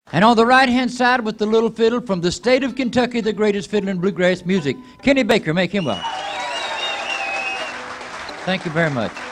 And on the right-hand side with the little fiddle from the state of Kentucky, the greatest fiddle in bluegrass music, Kenny Baker. Make him welcome. Thank you very much.